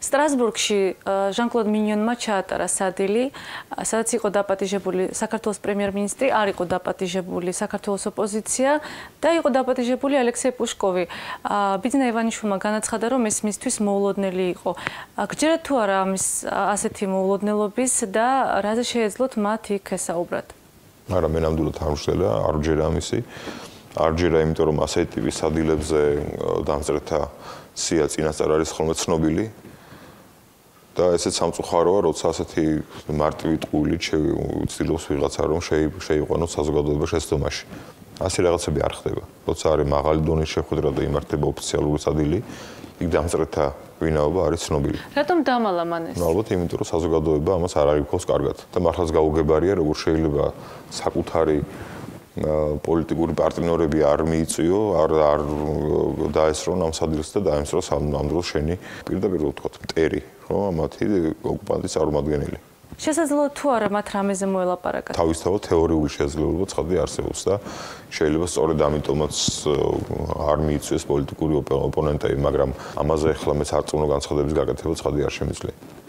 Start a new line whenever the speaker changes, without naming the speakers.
სტრასბურგში ჟან-კლოდ მინიონმა ჩაატარა სადილი, სადაც იყო დაპატიჟებული საქართველოს პრემიერ-მინისტრი, არ იყო დაპატიჟებული საქართველოს ოპოზიცია და იყო დაპატიჟებული ალექსეი პუშკოვი. ბიძინა ივანიშვილმა განაცხადა, რომ ეს მისთვის მოულოდნელი იყო. გჯერათ თუ არა ამის ასეთი მოულოდნელობის და რაზე შეეძლოთ მათ იქ ესაუბრათ?
არა, მე ნამდვილად არ ვშველა, არ ვჯერა ამისი. არ ვჯერა, იმიტომ რომ ასეთი ტიპის სადილებზე დამწერთა სია წინასწარ არის ხოლმე ცნობილი. და ესეც სამწუხაროა, როცა ასეთი მარტივი ტყუილით ცდილობს ვიღაცა რომ შეიყვანოს საზოგადოება შეცდომაში. ასე რაღაცები არ ხდება. როცა არის მაღალი დონის შეხვედრა და იმართება ოფიციალური სადილი, იქ დამწერთა ვინაობა არის ცნობილი.
რატომ დამალა მან ეს?
ალბათ იმიტომ რომ საზოგადოება ამას არ არიქოს კარგად და მართლაც გაუგებარია, როგორ შეიძლება საკუთარი პოლიტიკური პარტნიორები არ მიიწვიო, არ დაესრონ ამ სადილს და დაემსროს ამ დროს შენი პირდაპირ ვთქვათ მტერი, რომ მათი ოკუპანტის წარმომადგენელი.
შესაძლოა თუ არა მათ რამეზე მოელაპარაკათ?
თავისთავად თეორიული შესაძლებლობა ცხადი არსებობს და შეიძლება სწორედ ამიტომაც არ მიიწვიეს პოლიტიკური ოპონენტები, მაგრამ ამაზე ახლა მეც არწმუნო განცხადების გაკეთება ცხადი არ შემიძლია.